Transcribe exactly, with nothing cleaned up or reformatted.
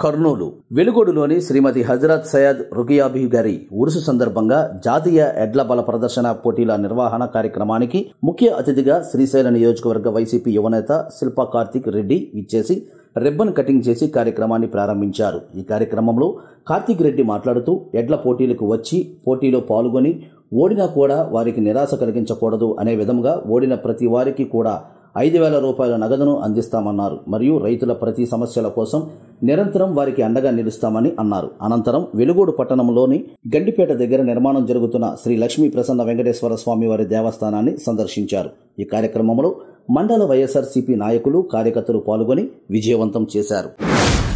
కర్నూలు వెలుగొడులోని శ్రీమతి హజరత్ సయ్యద్ రుకియాబీ గారి ఉరుసు సందర్భంగా జాతీయ ఎడ్ల బల ప్రదర్శన పోటీల నిర్వహణ కార్యక్రమానికి ముఖ్య అతిథిగా శ్రీశైలం నియోజకవర్గ వైసీపీ యువనేత శిల్పా కార్తిక్ రెడ్డి ఇచ్చేసి రిబ్బన్ కటింగ్ చేసి కార్యక్రమాన్ని ప్రారంభించారు. ఈ కార్యక్రమంలో కార్తిక్ రెడ్డి మాట్లాడుతూ ఎడ్ల పోటీలకు వచ్చి పోటీలో పాల్గొని ఓడినా కూడా వారికి నిరాశ కలిగించకూడదు అనే విధంగా ఓడిన ప్రతి వారికి కూడా ఐదు వేల రూపాయల నగదును అందిస్తామన్నారు. మరియు రైతుల ప్రతి సమస్యల కోసం నిరంతరం వారికి అండగా నిలుస్తామని అన్నారు. అనంతరం వెలుగోడు పట్టణంలోని గండిపేట దగ్గర నిర్మాణం జరుగుతున్న శ్రీ లక్ష్మీ ప్రసన్న వెంకటేశ్వర స్వామి వారి దేవస్థానాన్ని సందర్శించారు. ఈ కార్యక్రమంలో మండల వైఎస్ఆర్సీపీ నాయకులు కార్యకర్తలు పాల్గొని విజయవంతం చేశారు.